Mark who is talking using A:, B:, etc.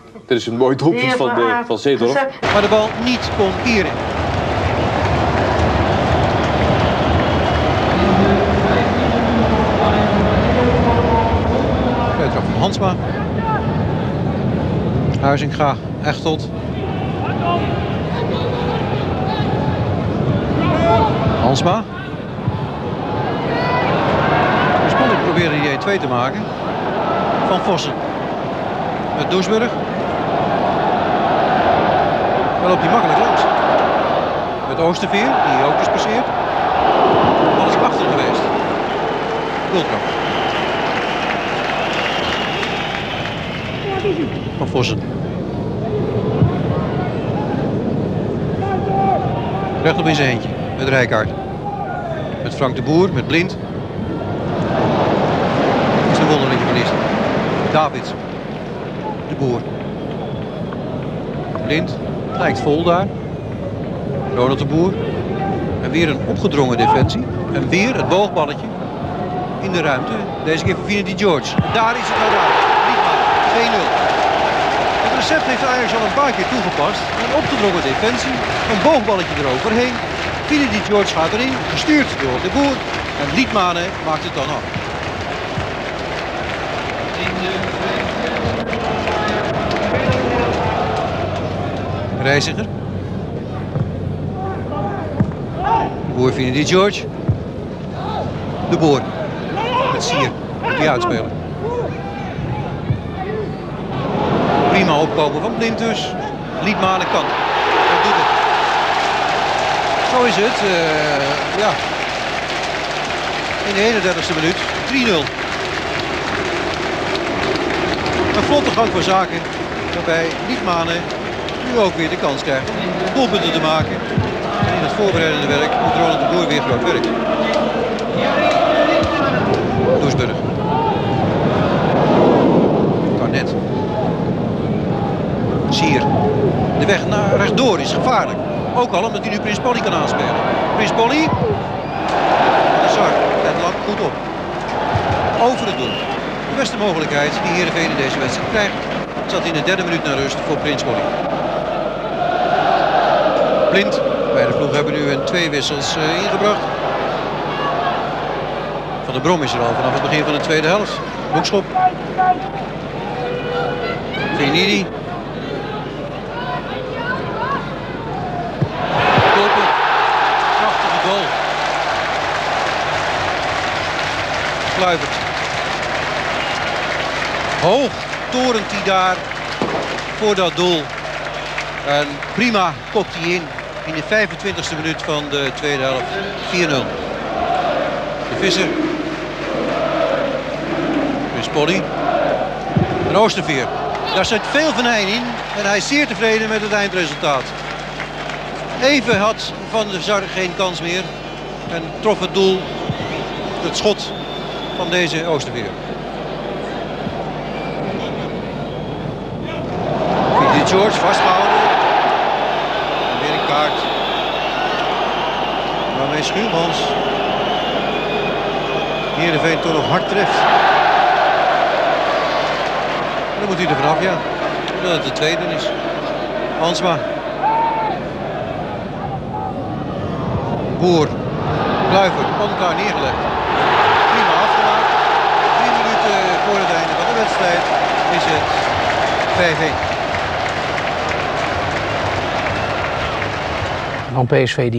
A: Dit is een mooi doelpunt van Seedorf.
B: Maar de bal niet kon keren. Uittrap van Hansma. Huizinga, Echtelt. Hansma. Spannend probeerde die 1-2 te maken. Van Vossen. Met Doesburg. Maar loopt hij makkelijk langs. Met Oosterveer, die ook is passeerd. Alles achter geweest. Wildkamp. Van Vossen. Recht op in zijn eentje. Met Rijkaard. Met Frank de Boer, met Blind. Het is een wonder dat je verliest. Davids. De Boer. Blind. Lijkt vol daar. Ronald de Boer. En weer een opgedrongen defensie. En weer het boogballetje in de ruimte. Deze keer voor Vinity George. Daar is het nou raar. 2-0. Het recept heeft Ajax al een paar keer toegepast. Een opgedrongen defensie. Een boogballetje eroverheen. Vinity George gaat erin. Gestuurd door de Boer. En Liedmanen maakt het dan af. Reiziger. De Boer Vinity George. De Boer. Met Sier. Die uitspelen. Prima opkomen van Blind dus. Liedmanen kan. Dat doet het. Zo is het. Ja. In de 31e minuut. 3-0. Een vlotte gang van zaken. Waarbij Liedmanen nu ook weer de kans krijgt om doelpunten te maken. En in het voorbereidende werk moet Ronald de Boer weer groot werk. Doesburg. Garnet. Sier. De weg naar rechtdoor is gevaarlijk. Ook al omdat hij nu Prins Polly kan aanspelen. Prins Polly. De Sar. Let lang goed op. Over het doel. De beste mogelijkheid die Heerenveen in deze wedstrijd krijgt zat in de 3e minuut naar rust voor Prins Polly. Blind. Beide ploegen hebben nu 2 wissels ingebracht. Van der Brom is er al vanaf het begin van de tweede helft. Boekschop. Venidi. Doelpunt. Prachtige goal. Kluivert. Hoog torent hij daar voor dat doel. En prima kopt hij in de 25e minuut van de tweede helft. 4-0. De Visser. Prins Polly. En Oosterveer. Daar zit veel venijn in en hij is zeer tevreden met het eindresultaat. Even had Van der Sar geen kans meer en trof het doel, het schot van deze Oosterveer. Vinity George vastgehouden. Weer een kaart. Waarmee Schuurmans Heerenveen toch nog hard treft. Dan moet hij er vanaf, ja. Omdat het de tweede is. Hansma. Boer. Kluivert. Op elkaar neergelegd. Prima afgemaakt. 3 minuten voor het einde van de wedstrijd is het 5-1.
C: Van PSV die